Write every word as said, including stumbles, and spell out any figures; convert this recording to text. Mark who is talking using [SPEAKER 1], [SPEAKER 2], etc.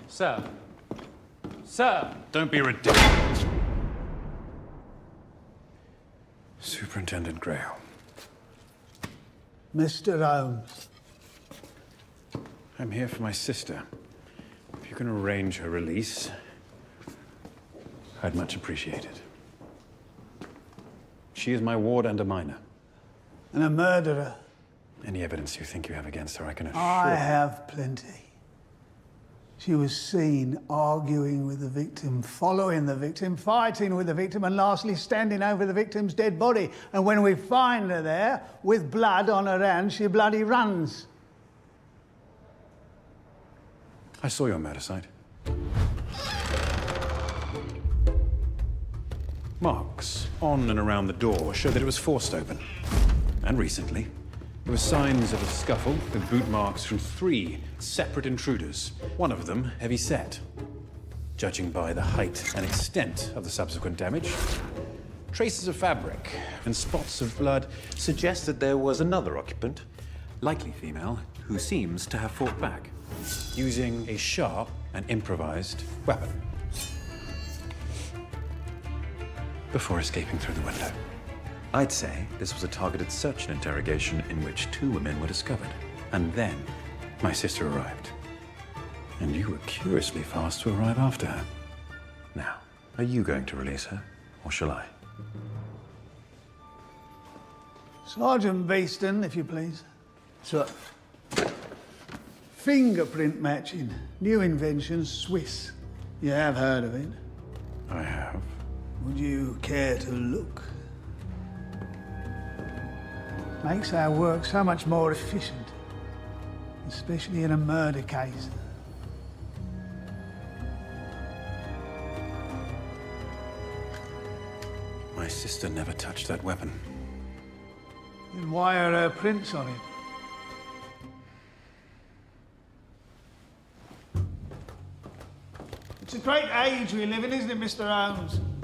[SPEAKER 1] Sir. Sir! Don't be ridiculous.
[SPEAKER 2] Superintendent Grail.
[SPEAKER 3] Mister Holmes.
[SPEAKER 2] I'm here for my sister. If you can arrange her release, I'd much appreciate it. She is my ward and a minor.
[SPEAKER 3] And a murderer.
[SPEAKER 2] Any evidence you think you have against her, I can assure
[SPEAKER 3] I
[SPEAKER 2] you.
[SPEAKER 3] have plenty. She was seen arguing with the victim, following the victim, fighting with the victim, and lastly standing over the victim's dead body. And when we find her there, with blood on her hand, she bloody runs.
[SPEAKER 2] I saw your murder site. Marks on and around the door show that it was forced open. And recently, there were signs of a scuffle with boot marks from three separate intruders, one of them heavy set. Judging by the height and extent of the subsequent damage, traces of fabric and spots of blood suggest that there was another occupant, likely female, who seems to have fought back, using a sharp and improvised weapon before escaping through the window. I'd say this was a targeted search and interrogation in which two women were discovered. And then my sister arrived. And you were curiously fast to arrive after her. Now, are you going to release her, or shall I?
[SPEAKER 3] Sergeant Beeston, if you please. Sir. Fingerprint matching. New invention, Swiss. You have heard of it?
[SPEAKER 2] I have.
[SPEAKER 3] Would you care to look? Makes our work so much more efficient, especially in a murder case.
[SPEAKER 2] My sister never touched that weapon.
[SPEAKER 3] Then why are her prints on it? It's a great age we live in, isn't it, Mister Holmes?